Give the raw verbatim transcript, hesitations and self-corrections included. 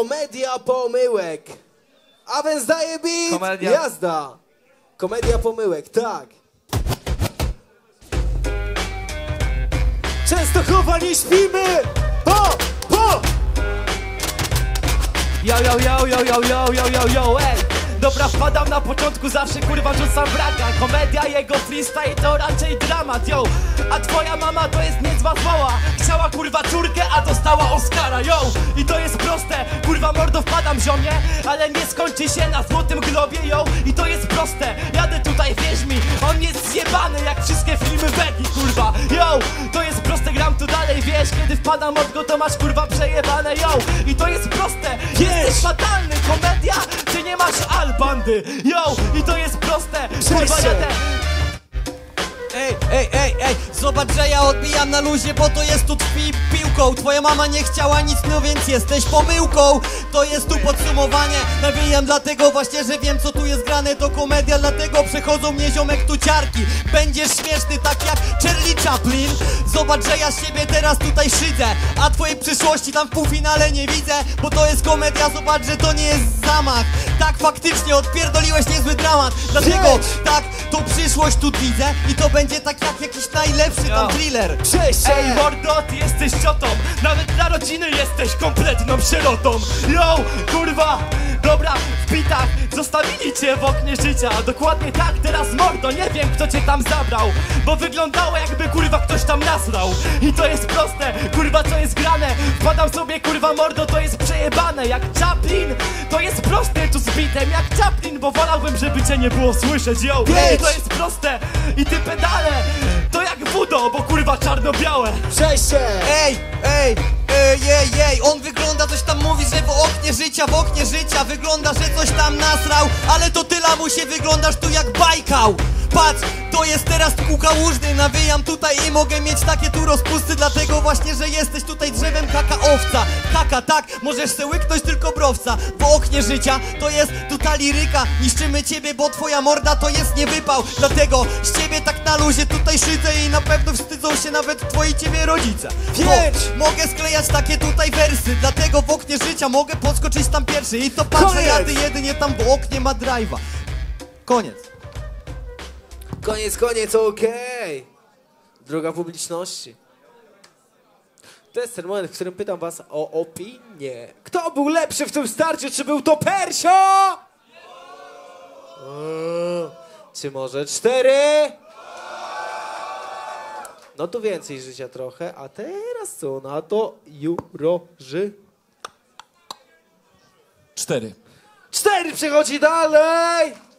Komedia pomyłek. A więc daje beat, Komedia. jazda. Komedia pomyłek, tak. Częstochowa, nie śpimy! Po, po! Yo, yo, yo, yo, yo, yo, yo, yo, yo, ej! Dobra, wpadam na początku, zawsze kurwa rzucam braga. Komedia, jego freestyle to raczej dramat, yo. A twoja mama to jest niezła zwoła. Chciała kurwa córkę, a dostała Oscara, yo. I to jest proste, kurwa mordo wpadam ziomie, ale nie skończy się na złotym globie, yo. I to jest proste, jadę tutaj, wierz mi, on jest zjebany jak wszystkie filmy Begi, kurwa, yo. To jest proste, gram tu dalej, wiesz, kiedy wpadam mordo, to masz kurwa przejebane, yo. I to jest proste, jesteś fatalny, komedia, ty nie masz al bandy, yo, i to jest proste, kurwa jadę. Ej, ej, ej, ej, zobacz, że ja odbijam na luzie, bo to jest tu tkwi piłką. Twoja mama nie chciała nic, no więc jesteś pomyłką. To jest tu podsumowanie, nawijam dlatego właśnie, że wiem co tu jest grane. To komedia, dlatego przechodzą mnie ziomek tu ciarki. Będziesz śmieszny tak jak Charlie Chaplin. Zobacz, że ja z siebie teraz tutaj szydzę, a twojej przyszłości tam w półfinale nie widzę. Bo to jest komedia, zobacz, że to nie jest zamach. Tak, faktycznie odpierdoliłeś niezły dramat. Dlatego tak, tą przyszłość tu widzę i to będzie tak jak jakiś najlepszy tam thriller. Cześć! Ej mordo, ty jesteś ciotą, nawet dla rodziny jesteś kompletną sierotą. Yo, kurwa, dobra, w bitach zostawili cię w oknie życia. Dokładnie tak, teraz mordo, nie wiem kto cię tam zabrał, bo wyglądało jakby kurwa ktoś tam nasrał. I to jest proste, kurwa co jest grane. Wpadam sobie kurwa mordo, to jest przejebane jak Chaplin. To jest proste tu z bitem jak Chaplin, bo wolałbym żeby cię nie było słyszeć, yo. Ej, to jest proste i ty pedale to jak wudo, bo kurwa czarno-białe. Przejście! Ej, ej, ej, ej, ej, on wygląda, coś tam mówi, że w oknie życia, w oknie życia wygląda, że coś tam nasrał, ale to ty lamusie wyglądasz tu jak Bajkał. Patrz, to jest teraz kuka łużny, nawijam tutaj i mogę mieć takie tu rozpusty, dlatego właśnie, że jesteś tutaj drzewem kakaowca. Kaka, tak, możesz se łyknąć tylko browca. W oknie życia to jest tutaj liryka, niszczymy ciebie, bo twoja morda to jest niewypał. Dlatego z ciebie tak na luzie tutaj szydzę i na pewno wstydzą się nawet twoi ciebie rodzice. Wiedź! Mo mogę sklejać takie tutaj wersy, dlatego w oknie życia mogę podskoczyć tam pierwszy. I to patrzę, Koniec! jadę jedynie tam w oknie ma drive'a. Koniec. Koniec, koniec, okej. Droga publiczności. To jest ten moment, w którym pytam was o opinię. Kto był lepszy w tym starciu? Czy był to Persio? Eee, czy może cztery? No tu więcej życia trochę, a teraz co na to jurorzy? Cztery. Cztery przechodzi dalej!